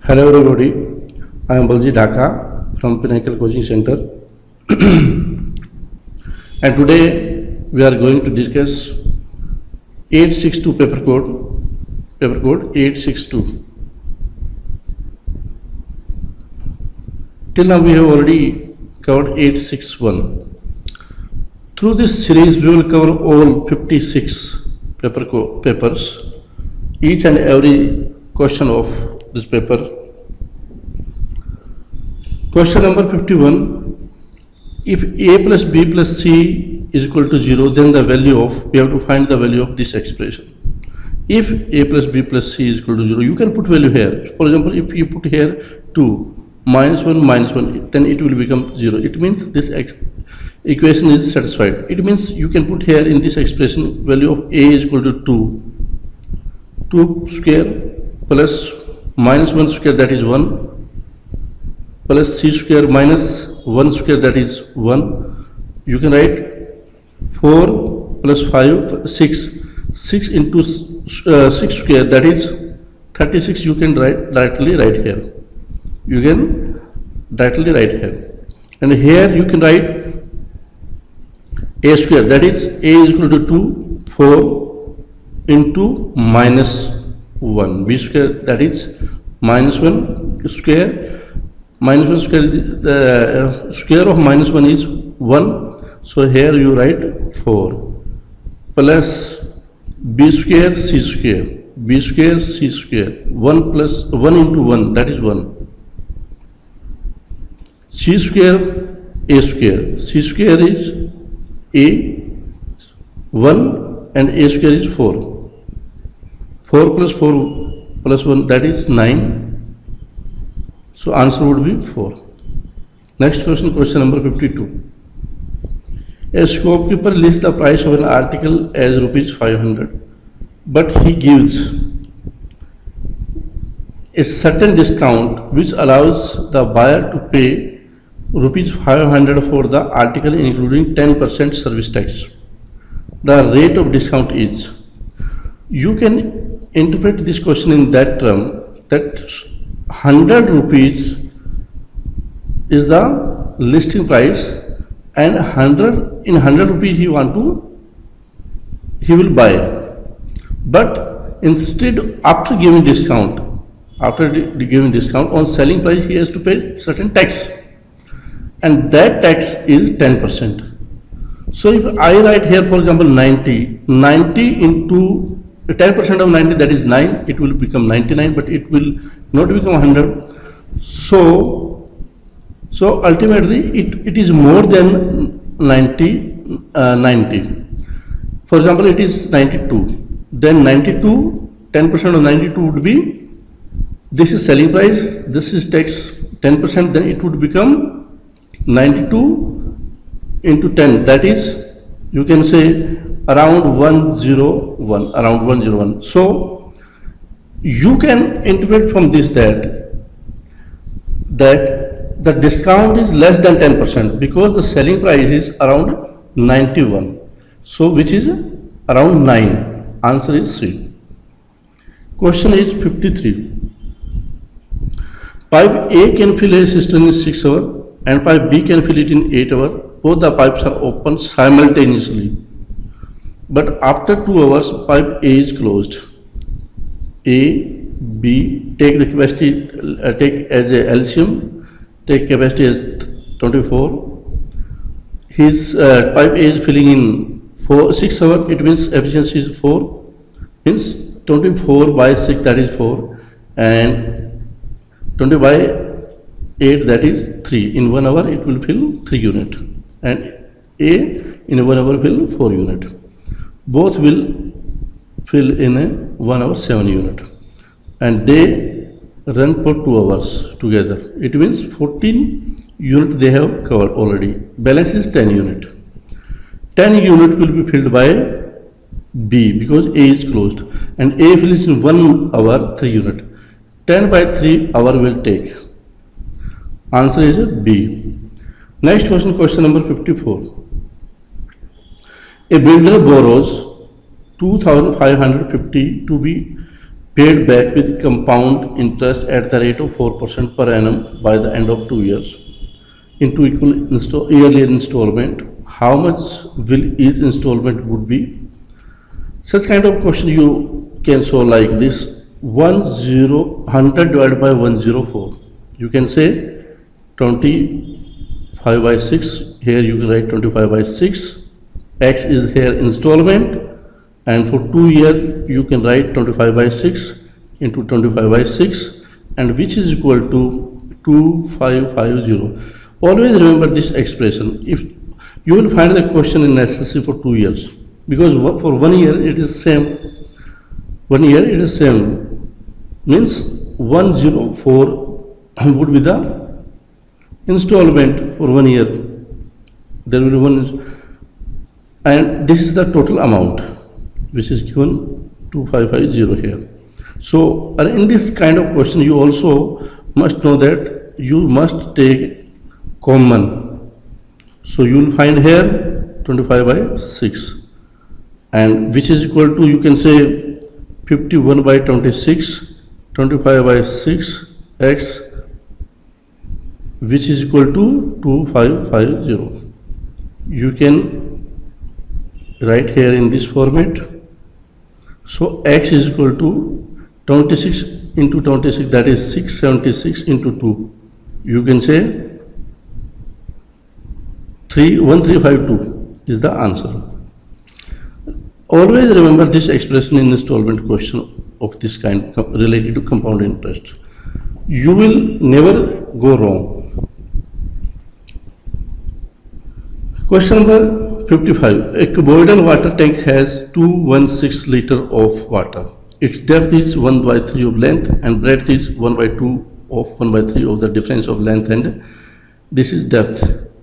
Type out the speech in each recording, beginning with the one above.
Hello everybody, I am Baljit Dhaka from Pinnacle Coaching Center and today we are going to discuss 862 paper code 862. Till now we have already covered 861. Through this series we will cover all 56 papers, each and every question of this paper. Question number 51, if a plus b plus c is equal to 0, then we have to find the value of this expression. If a plus b plus c is equal to 0, you can put value here. For example, if you put here 2 minus 1, then it will become 0. It means this equation is satisfied. It means you can put here in this expression value of a is equal to 2 square plus minus 1 square, that is 1, plus c square minus 1 square, that is 1. You can write 4 plus 5, 6 into 6 square, that is 36. You can directly write here. And here you can write a square, that is a is equal to 2, 4 into minus 1, b square, that is minus 1 square. Minus 1 square, the square of minus 1 is 1. So here you write 4 plus b square c square, b square c square, 1 plus 1 into 1, that is 1. C square a square, c square is a 1 and a square is 4. 4 plus 4 plus 1, that is 9. So answer would be 4. Next question, question number 52. A shopkeeper lists the price of an article as rupees 500, but he gives a certain discount which allows the buyer to pay rupees 500 for the article including 10% service tax. The rate of discount is. You can interpret this question in that term that 100 rupees is the listing price, and 100 rupees he will buy. But instead, after giving discount on selling price, he has to pay certain tax, and that tax is 10%. So if I write here, for example, 90 into 10% of 90, that is 9, it will become 99, but it will not become 100. So ultimately it is more than 90. For example, it is 92. Then 92, 10% of 92 would be, this is selling price, this is tax 10%, then it would become 92 into 10, that is, you can say around 101. So you can interpret from this that the discount is less than 10% because the selling price is around 91. So which is around 9. Answer is C. Question is 53. Pipe A can fill a cistern in 6 hours and pipe B can fill it in 8 hours. Both the pipes are open simultaneously. But after 2 hours, pipe A is closed. A, B, take the capacity, take as a LCM, take capacity as 24. His pipe A is filling in 6 hours, it means efficiency is 4, means 24 by 6, that is 4, and 20 by 8, that is 3. In 1 hour, it will fill 3 units, and A in 1 hour fill 4 units. Both will fill in a 1 hour 7 unit, and they run for 2 hours together. It means 14 units they have covered already. Balance is 10 unit. 10 unit will be filled by B because A is closed, and A fills in 1 hour 3 unit. 10 by 3 hour will take. Answer is B. Next question, question number 54. A builder borrows 2,550 to be paid back with compound interest at the rate of 4% per annum by the end of 2 years into equal yearly installment, how much will each installment would be? Such kind of question you can solve like this: 100 divided by 104. You can say 25 by 6. Here you can write 25 by 6. X is here installment, and for 2 years you can write 25 by 6 into 25 by 6, and which is equal to 2550. Always remember this expression. If you will find the question in SSC for 2 years, because for 1 year it is same. 1 year it is same, means 104 would be the installment for 1 year. There will be one, and this is the total amount which is given 2550 here. So in this kind of question you also must know that you must take common. So you will find here 25 by 6, and which is equal to, you can say 51 by 26, 25 by 6 x, which is equal to 2550. You can write here in this format. So x is equal to 26 into 26, that is 676 into 2. You can say 1352 is the answer. Always remember this expression in installment question of this kind related to compound interest. You will never go wrong. Question number 55. A cuboidal water tank has 216 liter of water. Its depth is 1 by 3 of length and breadth is 1 by 2 of 1 by 3 of the difference of length, and this is depth.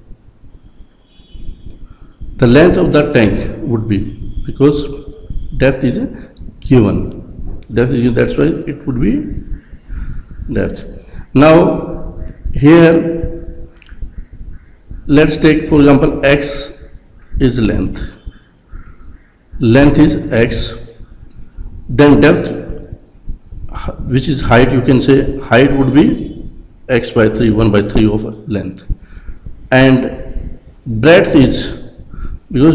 The length of the tank would be, because depth is given. Depth is given, that's why it would be depth. Now here let's take, for example, x is length. Length is x. Then depth, which is height, you can say height would be x by 3, 1 by 3 of length. And breadth is, because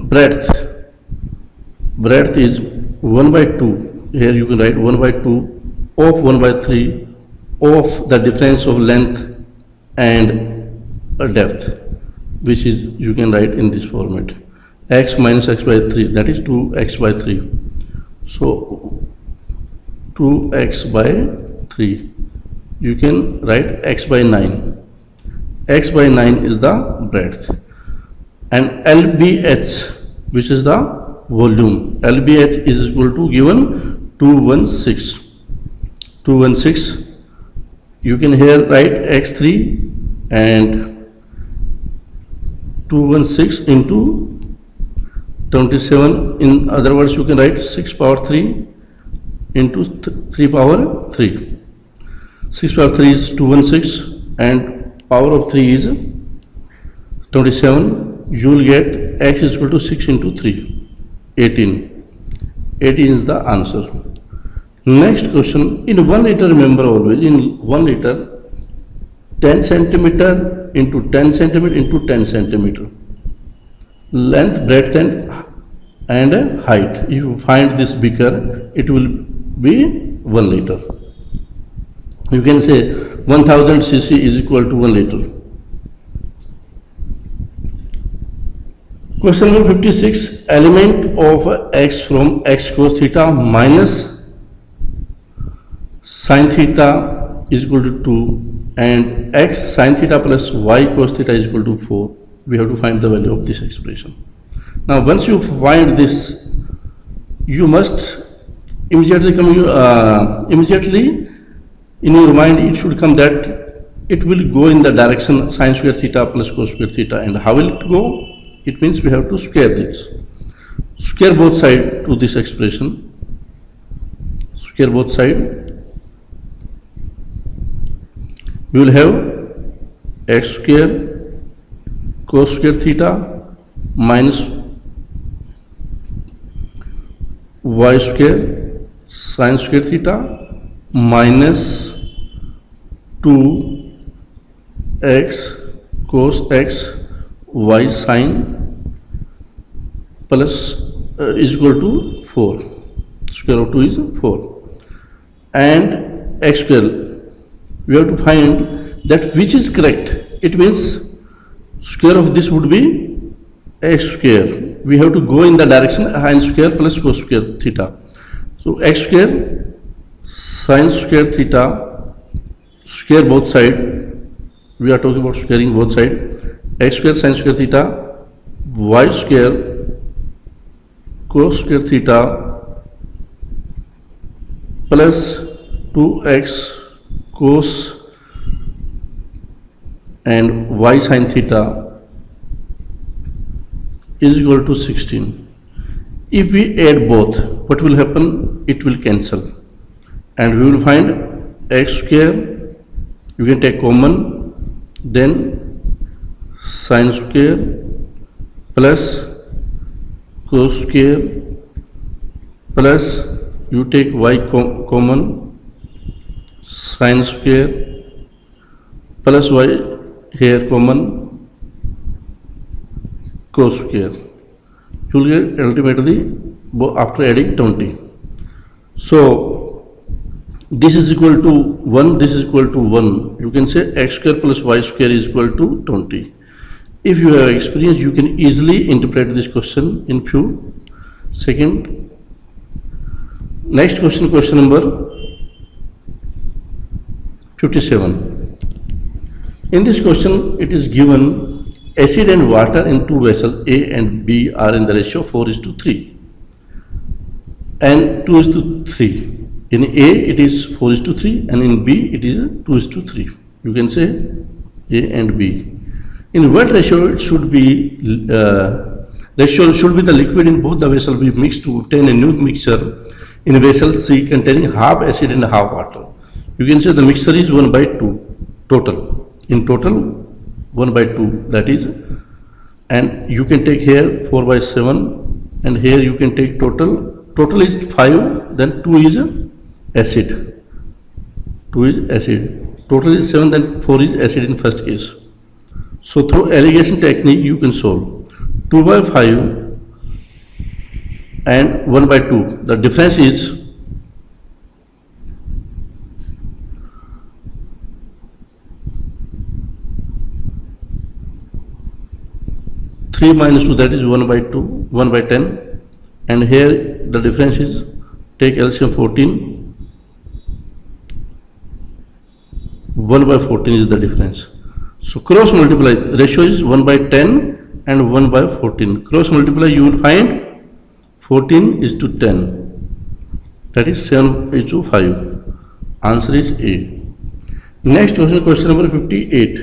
breadth is 1 by 2. Here you can write 1 by 2 of 1 by 3 of the difference of length and depth, which is, you can write in this format, x minus x by 3, that is 2x by 3. So 2x by 3, you can write x by 9. X by 9 is the breadth. And LBH, which is the volume, LBH is equal to given 216. 216, you can here write x3 and 216 into 27. In other words, you can write 6 power 3 into 3 power 3. 6 power 3 is 216 and power of 3 is 27. You will get x is equal to 6 into 3, 18. 18 is the answer. Next question, in 1 liter, remember always, in 1 liter, 10 centimeter into 10 centimeter into 10 centimeter. Length, breadth and height. If you find this beaker, it will be 1 liter. You can say 1000 cc is equal to 1 liter. Question number 56. Element of x from x cos theta minus sin theta is equal to 2 and x sin theta plus y cos theta is equal to 4. We have to find the value of this expression. Now once you find this, you must immediately in your mind it should come that it will go in the direction sin square theta plus cos square theta. And how will it go? It means we have to square this. Square both sides to this expression. Square both sides. We will have x square cos square theta minus y square sine square theta minus 2x cos x y sine plus is equal to 4. Square of 2 is 4. And x square, we have to find that which is correct. It means square of this would be x square. We have to go in the direction sine square plus cos square theta. So x square sine square theta, square both side. We are talking about squaring both side. X square sine square theta, y square cos square theta plus 2x cos and y sine theta is equal to 16. If we add both, what will happen? It will cancel, and we will find x square, you can take common, then sine square plus cos square plus you take y common, sine square plus y here common, cos square. You will get ultimately after adding 20. So this is equal to 1, this is equal to 1. You can say x square plus y square is equal to 20. If you have experience, you can easily interpret this question in few seconds. Next question, question number 57. In this question, it is given acid and water in two vessels A and B are in the ratio 4:3 and 2:3. In A it is 4:3 and in B it is 2:3. You can say A and B. In what ratio it should be? Ratio should be the liquid in both the vessels be mixed to obtain a new mixture in vessel C containing half acid and half water. You can say the mixture is 1/2 total. In total 1/2, that is, and you can take here 4/7 and here you can take total is 5, then 2 is acid, 2 is acid, total is 7, then 4 is acid in first case. So through alligation technique you can solve 2/5 and 1/2. The difference is 3 minus 2, that is 1/2, 1/10, and here the difference is, take LCM 14, 1/14 is the difference. So cross multiply, ratio is 1/10 and 1/14. Cross multiply, you will find 14 is to 10, that is 7:5. Answer is A. Next question, question number 58.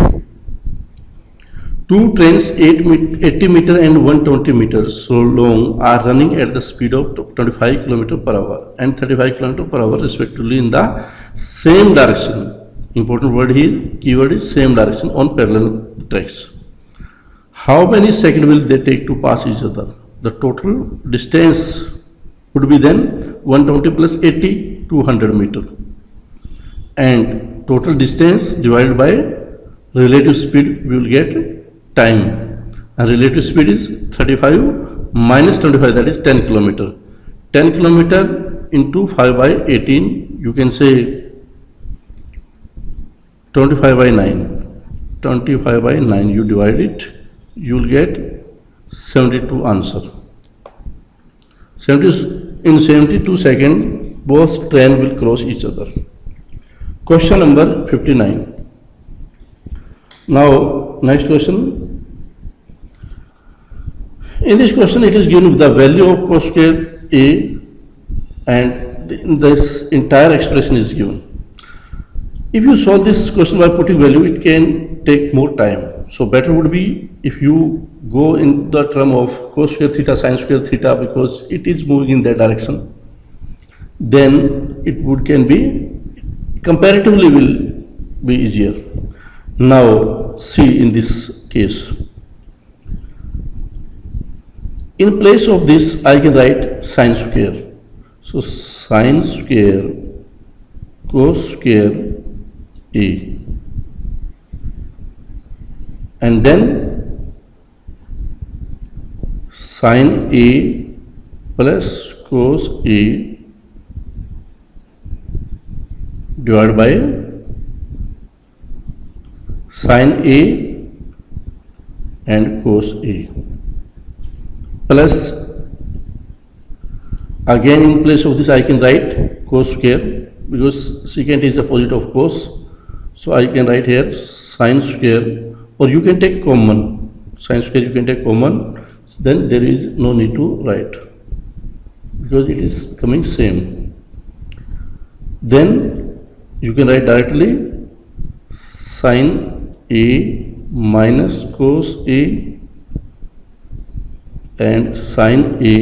Two trains 80 meter and 120 meters so long are running at the speed of 25 km per hour and 35 km per hour respectively in the same direction. Important word here, keyword is same direction on parallel tracks. How many seconds will they take to pass each other? The total distance would be then 120 plus 80, 200 meter, and total distance divided by relative speed we will get time, and relative speed is 35 minus 25, that is 10 kilometer. 10 kilometer into 5/18, you can say 25/9. 25/9, you divide it, you will get 72 answer. In 72 seconds, both train will cross each other. Question number 59. Now, next question. In this question, it is given the value of cos square A, and this entire expression is given. If you solve this question by putting value, it can take more time. So better would be if you go in the term of cos square theta, sin square theta, because it is moving in that direction. Then it can be comparatively will be easier. Now see in this case. In place of this, I can write sin square. So sine square cos square A, and then sine A plus cos A divided by sine A and cos A, plus again in place of this I can write cos square, because secant is opposite of cos, so I can write here sine square, or you can take common sine square, you can take common, then there is no need to write because it is coming same. Then you can write directly sine A minus cos A and sine A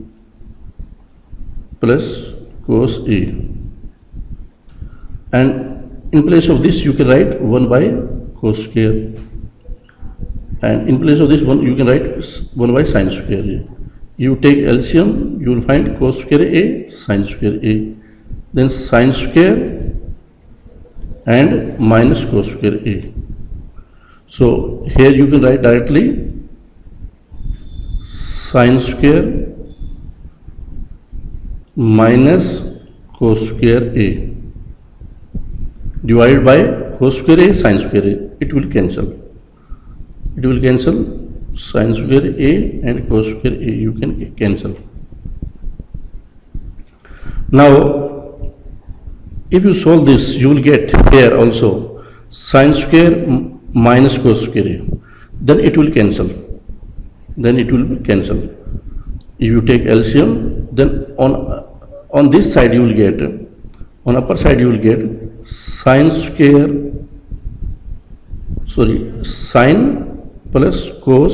plus cos A, and in place of this you can write 1 by cos square, and in place of this one you can write 1 by sine square A. You take LCM, you will find cos square A, sine square A, then sine square and minus cos square A. So here you can write directly sine square minus cos square A divided by cos square A, sine square A. It will cancel. It will cancel. Sine square A and cos square A you can cancel. Now if you solve this, you will get here also sine square minus cos square A, then it will cancel. Then it will cancel. If you take LCM, then on this side you will get, on upper side you will get sine square, sine plus cos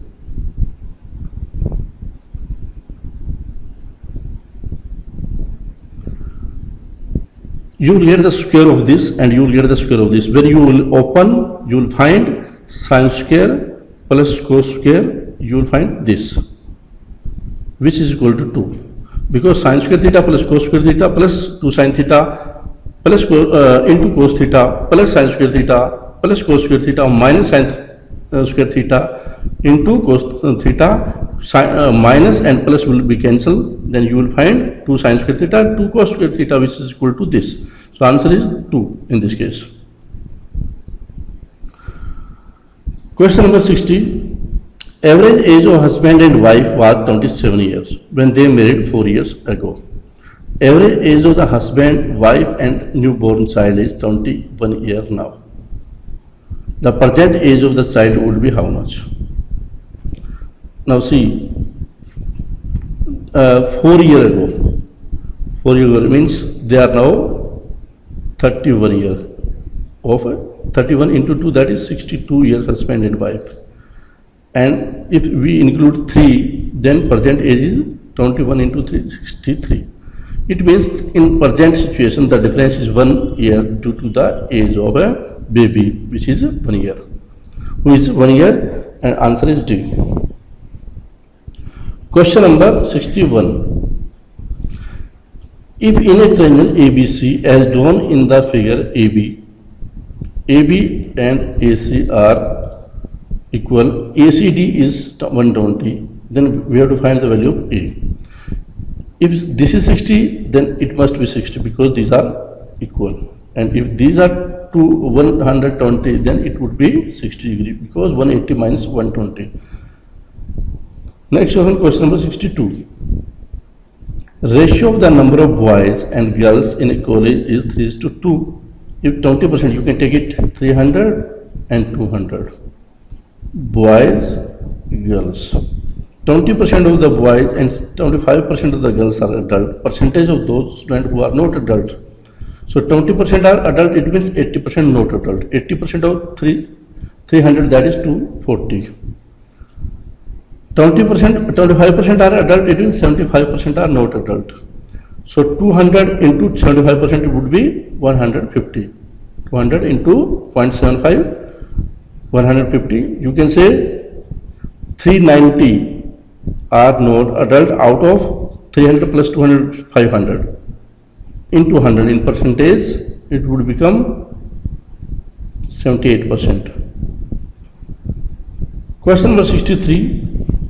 you will get the square of this and you will get the square of this. When you will open, you will find sine square plus cos square, you will find this, which is equal to 2, because sine square theta plus cos square theta plus 2 sine theta plus into cos theta plus sine square theta plus cos square theta minus sine square theta into cos theta, minus and plus will be cancelled, then you will find 2 sine square theta and 2 cos square theta, which is equal to this. So answer is 2 in this case. Question number 60. Average age of husband and wife was 27 years when they married 4 years ago. Average age of the husband, wife and newborn child is 21 years now. The present age of the child would be how much? Now see, 4 years ago, 4 years ago means they are now 31 years of 31 into 2, that is 62 years husband and wife. And if we include 3, then present age is 21 into 3, 63. It means in present situation the difference is 1 year due to the age of a baby, which is 1 year. Who is 1 year? And answer is D. Question number 61. If in a triangle ABC as drawn in the figure AB and AC are equal, ACD is 120, then we have to find the value of A. If this is 60, then it must be 60 because these are equal. And if these are 120, then it would be 60 degree because 180 minus 120. Next question number 62. Ratio of the number of boys and girls in a college is 3:2. If 20%, you can take it 300 and 200. Boys, girls. 20% of the boys and 25% of the girls are adult. Percentage of those students who are not adult. So 20% are adult, it means 80% not adult. 80% of 300, that is 240. 20%, 25% are adult, it means 75% are not adult. So 200 into 75% would be 150. 200 into 0.75, 150. You can say 390 are not adult out of 300 plus 200, 500 into 100 in percentage, it would become 78%. Question number 63.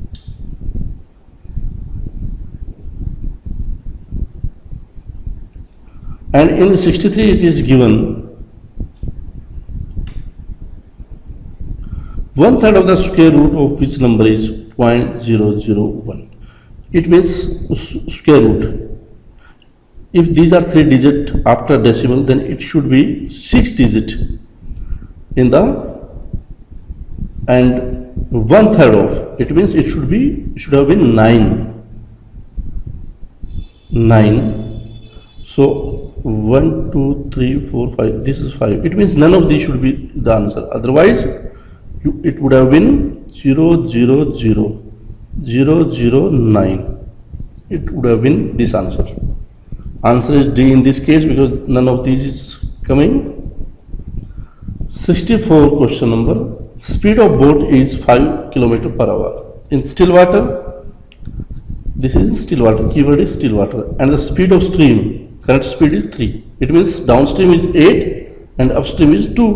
And in 63 it is given 1/3 of the square root of which number is 0.001. It means square root. If these are 3 digit after decimal, then it should be 6 digit in the, and 1/3 of it means it should have been 9. So 1, 2, 3, 4, 5. This is 5. It means none of these should be the answer. Otherwise, it would have been 000,009. It would have been this answer. Answer is D in this case because none of these is coming. 64 question number. Speed of boat is 5 km/h. In still water, this is still water, keyword is still water, and the speed of stream, current speed is 3. It means downstream is 8 and upstream is 2.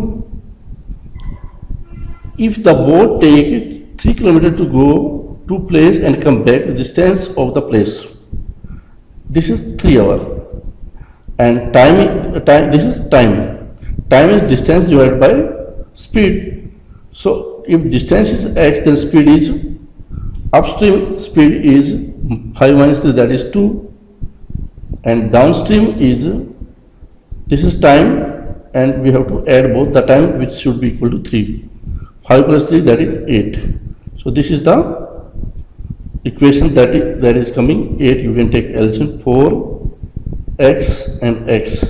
If the boat take 3 km to go to place and come back, the distance of the place, this is 3 hours, and this is time. Time is distance divided by speed. So if distance is x, then speed is, upstream speed is 5 minus 3, that is 2, and downstream is, this is time, and we have to add both the time, which should be equal to 3. 5 plus 3, that is 8. So this is the equation that is coming 8. You can take LCM 4x and x.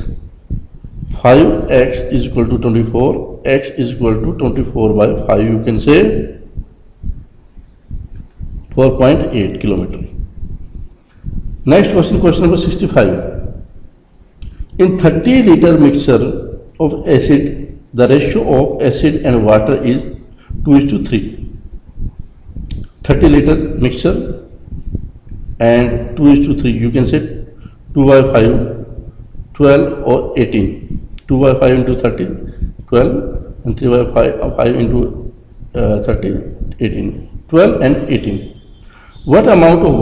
5x is equal to 24, x is equal to 24 by 5. You can say 4.8 km. Next question, question number 65. In 30 liter mixture of acid, the ratio of acid and water is 2:3. 30 liter mixture and 2:3. You can say 2 by 5, 12 or 18. 2 by 5 into 30, 12, and 3 by 5 into 30, 18. 12 and 18. What amount of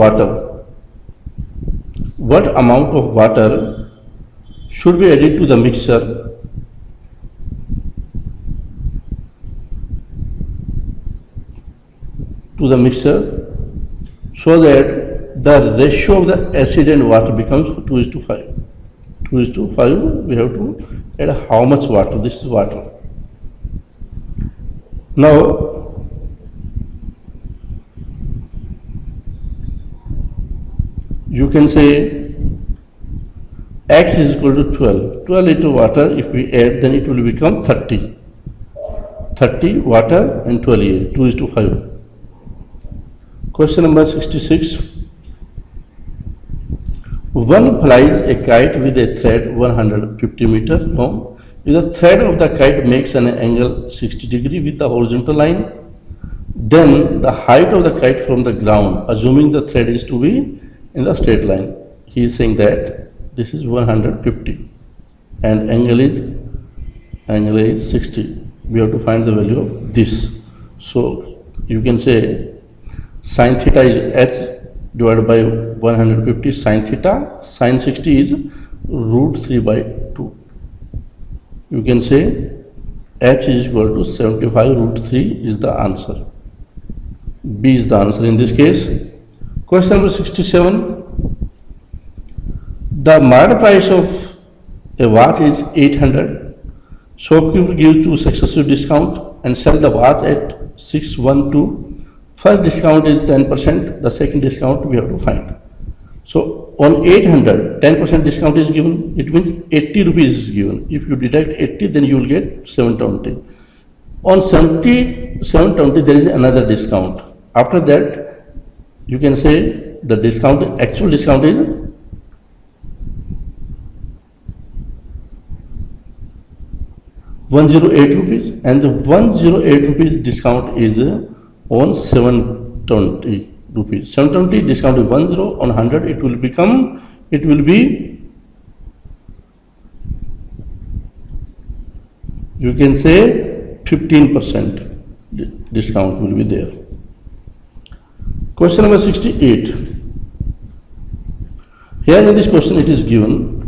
water should be added to the mixture so that the ratio of the acid and water becomes 2:5. 2:5, we have to add how much water? This is water. Now you can say x is equal to 12. 12 liter water, if we add, then it will become 30. 30 water and 12 air, 2:5. Question number 66. One flies a kite with a thread 150 meter long. If the thread of the kite makes an angle 60 degree with the horizontal line, then the height of the kite from the ground, assuming the thread is to be in the straight line. He is saying that this is 150 and angle is 60. We have to find the value of this. So you can say sin theta is h divided by 150 sin theta. Sin 60 is root 3 by 2. You can say h is equal to 75 root 3 is the answer. B is the answer in this case. Question number 67. The market price of a watch is 800. Shopkeeper gives 2 successive discount and sell the watch at 612. First discount is 10%, the second discount we have to find. So on 800, 10% discount is given, it means 80 rupees is given. If you deduct 80, then you will get 720. On 720, there is another discount. After that, you can say the discount, actual discount is 108 rupees, and the 108 rupees discount is on 720. rupees. 720 discount is 10 on 100, it will become, it will be, you can say 15% discount will be there. Question number 68. Here in this question it is given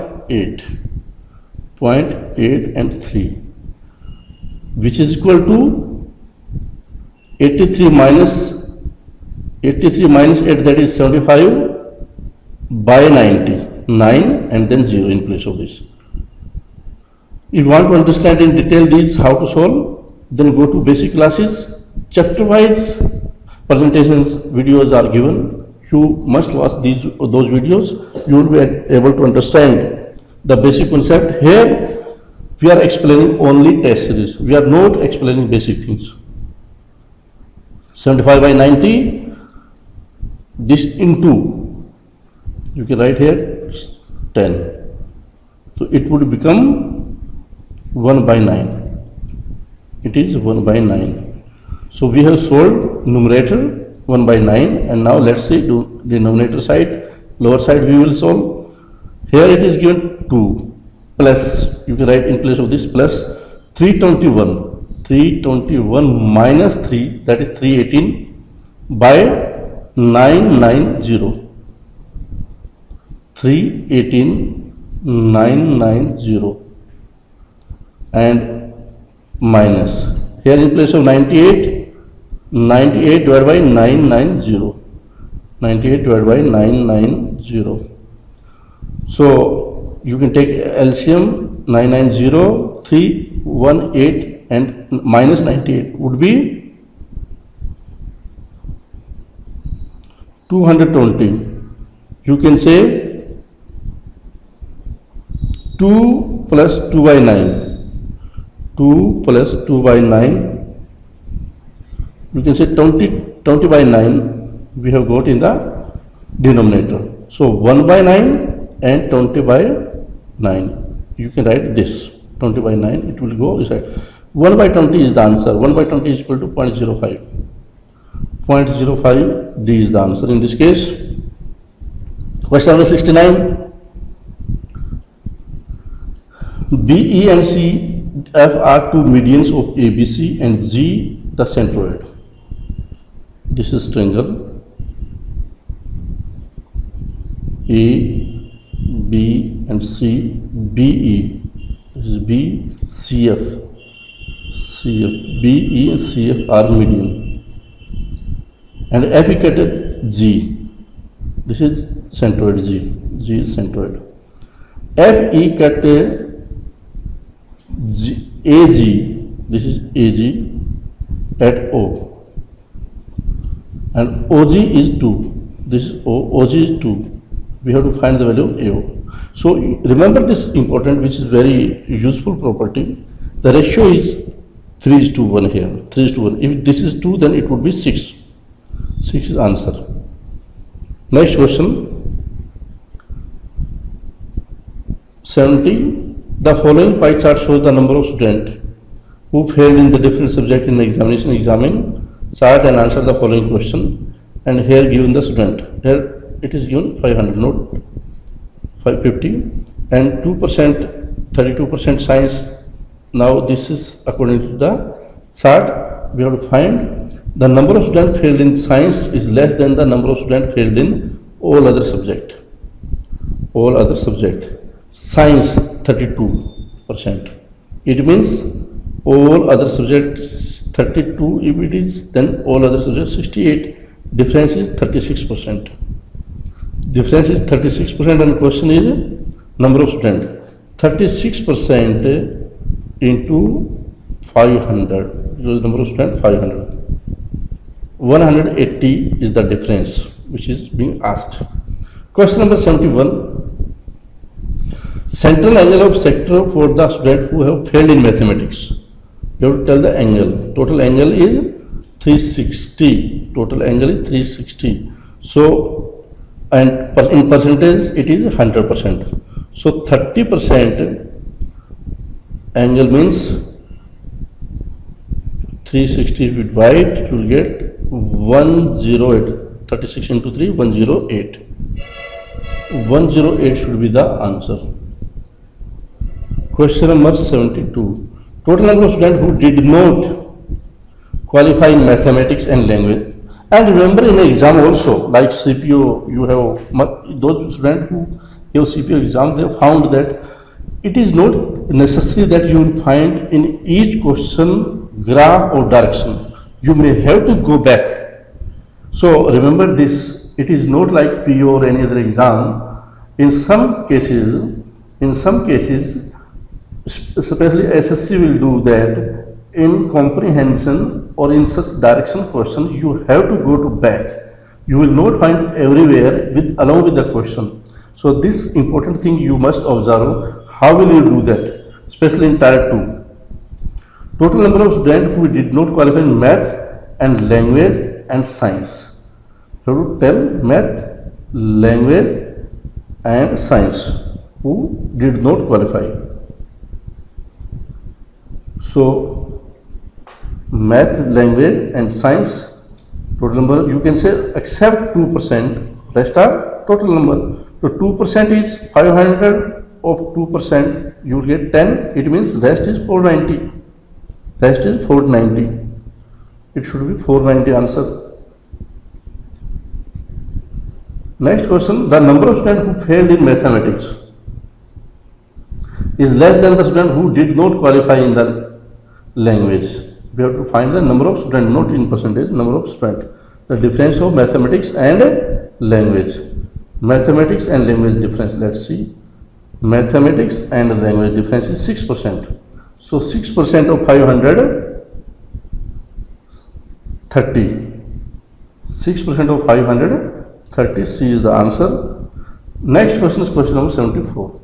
0.8 and 3, which is equal to 83 minus 8, that is 75 by 90, 9 and then 0 in place of this. If you want to understand in detail these how to solve, then go to basic classes. Chapter wise presentations videos are given. You must watch those videos. You will be able to understand the basic concept. Here we are explaining only test series. We are not explaining basic things. 75 by 90, this into, you can write here 10. So it would become 1 by 9. It is 1 by 9. So we have solved numerator 1 by 9, and now let's see do denominator side, lower side we will solve. Here it is given 2 plus, you can write in place of this plus 321 minus 3, that is 318 by 990. 318,990 and minus, here in place of 98 divided by 990, 98 divided by 990. So you can take LCM, 990, 318 and minus 98 would be 220. You can say 2 plus 2 by 9. 2 plus 2 by 9. You can say 20 by 9 we have got in the denominator. So 1 by 9 and 20 by 9. You can write this 20 by 9, it will go inside. 1 by 20 is the answer. 1 by 20 is equal to 0.05. 0.05 D is the answer in this case. Question number 69. B, E and C, F are two medians of ABC and G the centroid. This is triangle A, B and C, BE. This is B, CF. BE and CF are median. And F equated G. This is centroid G. G is centroid. FE cut AG. This is AG at O. And OG is 2. This is O. OG is 2. We have to find the value of AO. So remember this important, which is very useful property. The ratio is 3:1 here. 3:1. If this is 2, then it would be 6. 6 is answer. Next question. 70. The following pie chart shows the number of students who failed in the different subject in the examination. Examine, chart and answer the following question. And here given the student. Here it is given 500, not 550. And 2%, 32% science. Now this is according to the chart. We have to find the number of students failed in science is less than the number of students failed in all other subject. All other subject. Science 32%. It means all other subjects 32. If it is, then all other subjects 68. Difference is 36%. Difference is 36%, and question is number of students. 36% into 500. Because number of students 500. 180 is the difference which is being asked. Question number 71. Central angle of sector for the student who have failed in mathematics. You have to tell the angle. Total angle is 360. Total angle is 360. So, and in percentage it is 100%. So 30% angle means 360. If you divide, you will get 108. 36 into 3, 108. 108 should be the answer. Question number 72. Total number of students who did not qualify in mathematics and language. And remember, in an exam also, like CPO, you have those students who have CPO exam, they found that it is not necessary that you will find in each question graph or direction. You may have to go back. So remember this, it is not like PO or any other exam. In some cases, especially SSC will do that. In comprehension or in such direction question, you have to go to back. You will not find everywhere along with the question. So this important thing you must observe. How will you do that? Especially in Tier 2. Total number of students who did not qualify in math and language and science. You have to tell math, language and science who did not qualify. So math, language and science, total number, you can say except 2%, rest are total number. So 2% is 500, of 2% you will get 10, it means rest is 490. Rest is 490. It should be 490 answer. Next question, the number of students who failed in mathematics is less than the student who did not qualify in the language. We have to find the number of students, not in percentage, number of students. The difference of mathematics and language. Mathematics and language difference, let's see. Mathematics and language difference is 6%. So 6% of 500, 30. 6% of 500, 30. C is the answer. Next question is question number 74.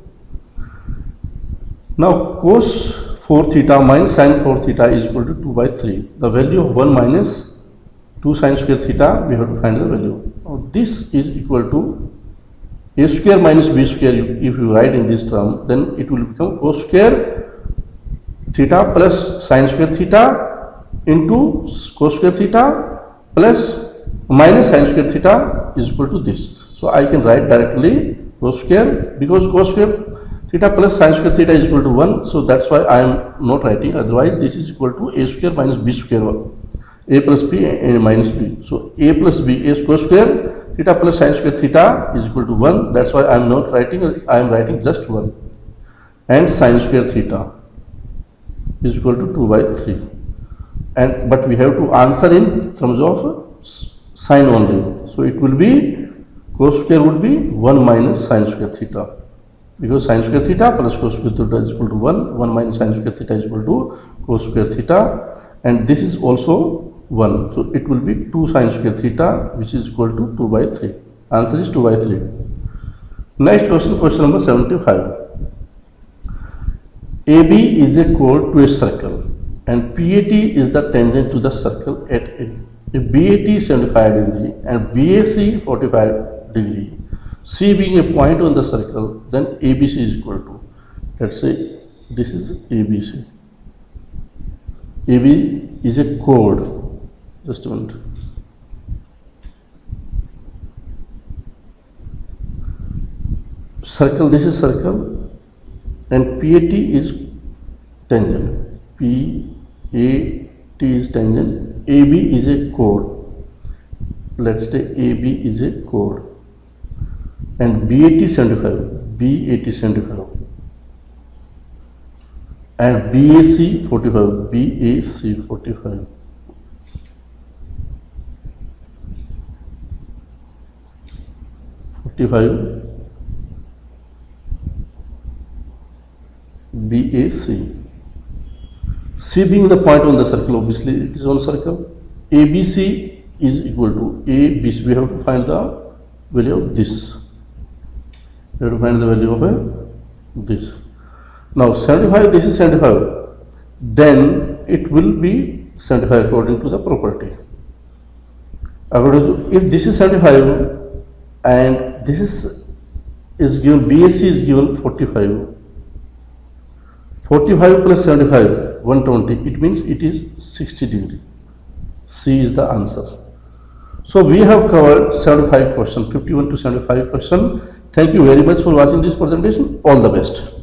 Now cos 4 theta minus sin 4 theta is equal to 2 by 3. The value of 1 minus 2 sin square theta, we have to find the value. Now this is equal to a square minus b square. If you write in this term, then it will become cos square theta plus sin square theta into cos square theta plus minus sin square theta is equal to this. So I can write directly cos square, because cos square theta plus sin square theta is equal to 1. So that's why I am not writing. Otherwise, this is equal to a square minus b square. A plus b and minus b. So a plus b, a cos square theta plus sin square theta is equal to 1. That's why I am not writing. I am writing just 1. And sin square theta is equal to 2 by 3. But we have to answer in terms of sin only. So it will be cos square would be 1 minus sin square theta. Because sin square theta plus cos square theta is equal to 1. 1 minus sin square theta is equal to cos square theta. And this is also 1. So it will be 2 sin square theta, which is equal to 2 by 3. Answer is 2 by 3. Next question, question number 75. AB is a chord to a circle and PAT is the tangent to the circle at A. If BAT is 75 degree and BAC 45 degree, C being a point on the circle, then ABC is equal to, let's say this is ABC. AB is a chord. Just a minute. Circle, this is circle and PAT is tangent. PAT is tangent. AB is a chord. Let's say AB is a chord. And BAT 75. BAT 75. And BAC 45. BAC 45. BAC. C being the point on the circle, obviously it is on circle. ABC is equal to ABC. We have to find the value of this. We have to find the value of this. Now 75, this is 75. Then it will be 75 according to the property. If this is 75 and this is given, BAC is given 45. 45 plus 75, 120. It means it is 60 degree. C is the answer. So we have covered 75%, 51 to 75%. Thank you very much for watching this presentation. All the best.